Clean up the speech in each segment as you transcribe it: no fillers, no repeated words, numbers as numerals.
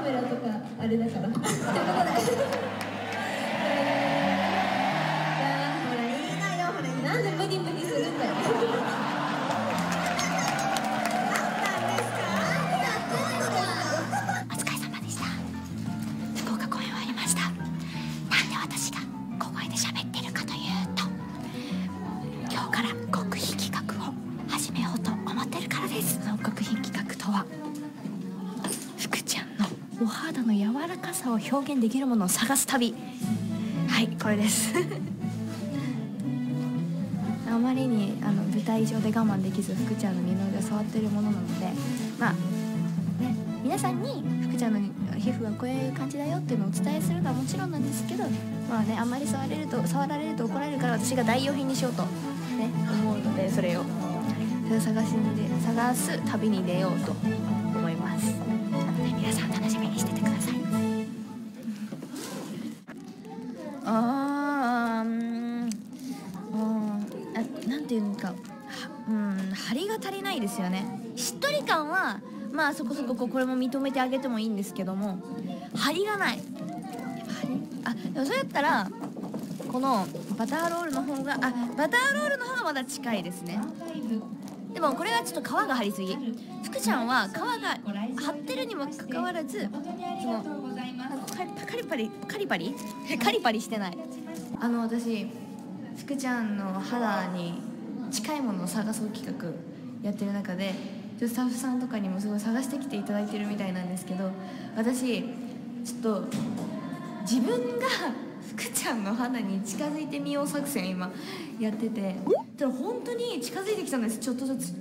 メラとかあれだからということでほらいいなよ、ほらなんでムニムニするんだよお疲れ様でした。福岡公演終わりました。なんで私が小声で喋ってるかというと、今日から極秘企画を始めようと思ってるからです。その極秘企画とは、福ちゃんのお肌の柔らかさを表現できるものを探す旅。はい、これですあまりに舞台上で我慢できず福ちゃんの二の腕を触ってるものなので、まあね、皆さんに福ちゃんの皮膚はこういう感じだよっていうのをお伝えするのはもちろんなんですけど、まあね、あんまり触られると怒られるから、私が代用品にしようと、ね、思うので、それを探す旅に出ようと思います。なので皆さん楽しみにしててください。なんていうんか、張りが足りないですよね。しっとり感はまあそこそここれも認めてあげてもいいんですけども、張りがない。でもそれだったらこのバターロールの方がまだ近いですね。でもこれはちょっと皮が張りすぎ。福ちゃんは皮が張ってるにもかかわらず、そのカリパリしてない。私福ちゃんの肌に近いものを探そう企画やってる中で、スタッフさんとかにもすごい探してきていただいてるみたいなんですけど、私ちょっと自分が福ちゃんの肌に近づいてみよう作戦今やってて、ただ本当に近づいてきたんです。ちょっとずつ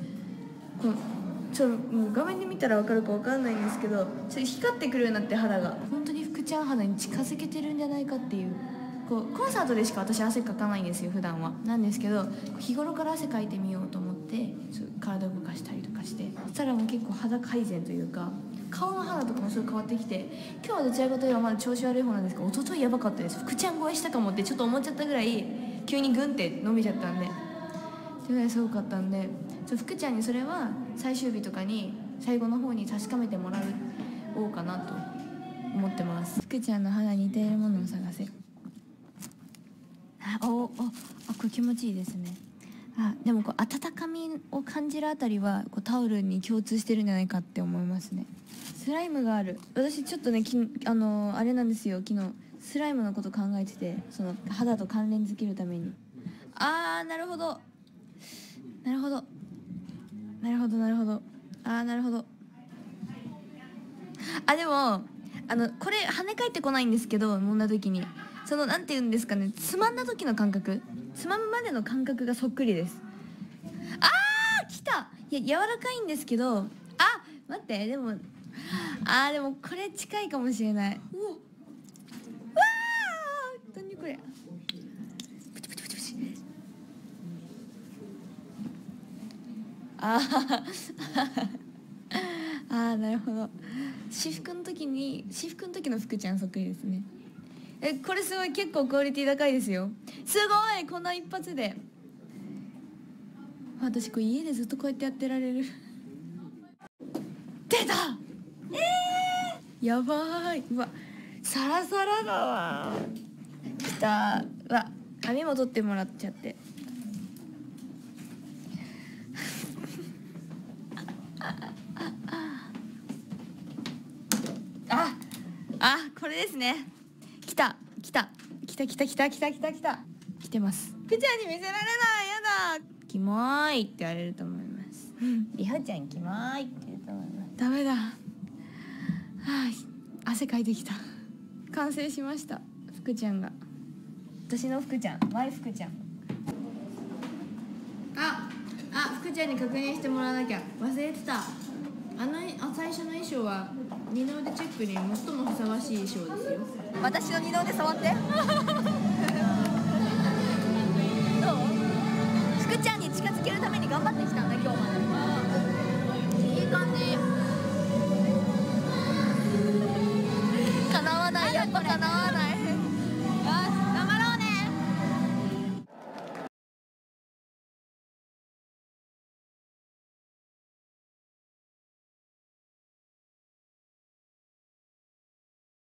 もう画面で見たら分かるか分かんないんですけど、ちょっと光ってくるようになって、肌が本当に福ちゃん肌に近づけてるんじゃないかっていう。コンサートでしか私汗かかないんですよ普段は。なんですけど日頃から汗かいてみようと思って体動かしたりとかして、そしたらもう結構肌改善というか、顔の肌とかもすごい変わってきて、今日はどちらかといえばまだ調子悪い方なんですけど、一昨日やばかったです。福ちゃん超えしたかもってちょっと思っちゃったぐらい急にグンって伸びちゃったんで、っていうぐらいすごかったんで、福ちゃんにそれは最終日とかに最後の方に確かめてもらおうかなと思ってます。福ちゃんの肌に似ているものを探せ。これ気持ちいいですね。でも温かみを感じるあたりはタオルに共通してるんじゃないかって思いますね。スライムがある。私ちょっとねあれなんですよ、昨日スライムのこと考えてて、その肌と関連づけるために。なるほどなるほど。でもこれ跳ね返ってこないんですけど、揉んだ時になんて言うんですかね、つまんだ時の感覚、つまむまでの感覚がそっくりです。きた。いや柔らかいんですけど、待って、でもこれ近いかもしれない。何これ。なるほど。私服の時の福ちゃんそっくりですね。これすごい、結構クオリティ高いですよ。すごい、こんな一発で。私これ家でずっとこうやってやってられる。出た。やばーい。うわサラサラだわ。きた。髪も取ってもらっちゃってこれですね。来てます。福ちゃんに見せられない。やだ。キモーいって言われると思います。りほちゃんキモーいって言うと思います。ダメだ。汗かいてきた。完成しました。福ちゃんが。私の福ちゃん、マイ福ちゃん。福ちゃんに確認してもらわなきゃ。忘れてた。最初の衣装は二の腕チェックに最もふさわしい衣装ですよ。私の二の腕触って。どう？福ちゃんに近づけるために頑張ってきたんだよ。